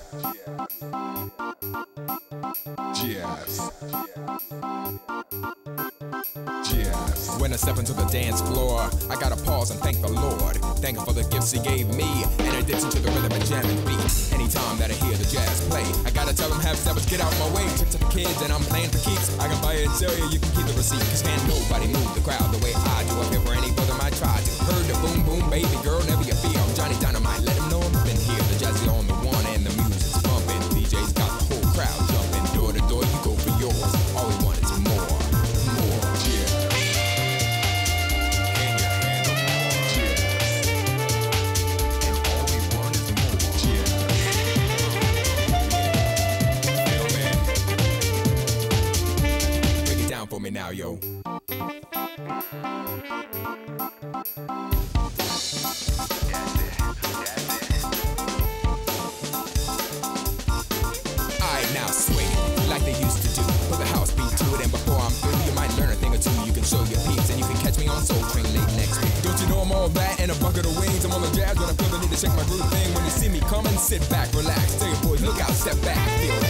When I step into the dance floor, I gotta pause and thank the Lord. Thank Him for the gifts He gave me, in addition to the rhythm and jamming beat. Anytime that I hear the jazz play, I gotta tell them half-steppers, get out my way. Tricks up the kids and I'm playing for keeps. I can buy it and sell you, you can keep the receipt. Cause can't nobody move the crowd the way I do. Up here for any rhythm I try to. Heard the boom boom, baby girl, never you fear. I'm Johnny Dynamite, let them know I'm been here. The jazz is on the one and the music's bumping. DJ's got the whole crowd jumping. Door to door, you go for yours. All we want is more. For me now, yo. Alright, now swing it like they used to do. Put the house beat to it, and before I'm through, you might learn a thing or two. You can show your peeps, and you can catch me on Soul Train late next week. Don't you know I'm all that and a bucket of wings? I'm on the jazz when I feel the need to shake my groove thing. When you see me come and sit back, relax. Tell your boys, look out, step back, feel that.